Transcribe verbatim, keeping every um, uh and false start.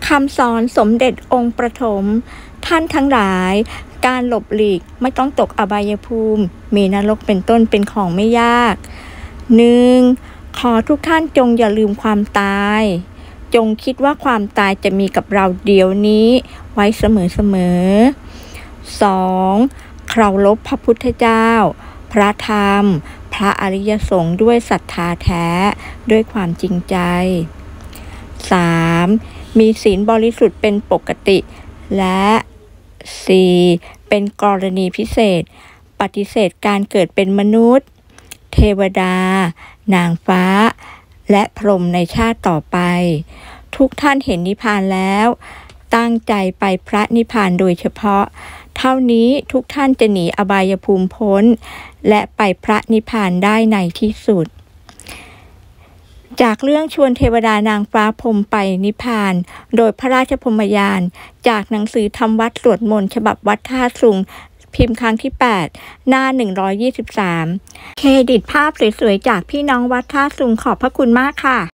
คำสอนสมเด็จองค์ประถมท่านทั้งหลายการหลบหลีกไม่ต้องตกอบายภูมิมีนรกเป็นต้นเป็นของไม่ยาก หนึ่ง. ขอทุกท่านจงอย่าลืมความตายจงคิดว่าความตายจะมีกับเราเดี๋ยวนี้ไว้เสมอๆ สอง. เคารพพระพุทธเจ้าพระธรรมพระอริยสงฆ์ด้วยศรัทธาแท้ด้วยความจริงใจ สาม. มีศีลบริสุทธิ์เป็นปกติและ สี่. เป็นกรณีพิเศษปฏิเสธการเกิดเป็นมนุษย์เทวดานางฟ้าและพรหมในชาติต่อไปทุกท่านเห็นนิพพานแล้วตั้งใจไปพระนิพพานโดยเฉพาะเท่านี้ทุกท่านจะหนีอบายภูมิพ้นและไปพระนิพพานได้ในที่สุดจากเรื่องชวนเทวดานางฟ้าพรหมไปนิพพานโดยพระราชพรหมยานจากหนังสือธรรมวัดสวดมนต์ฉบับวัดท่าสุงพิมพ์ครั้งที่แปดหน้าหนึ่งร้อยยี่สิบสามเครดิตภาพสวยๆจากพี่น้องวัดท่าสุงขอบพระคุณมากค่ะ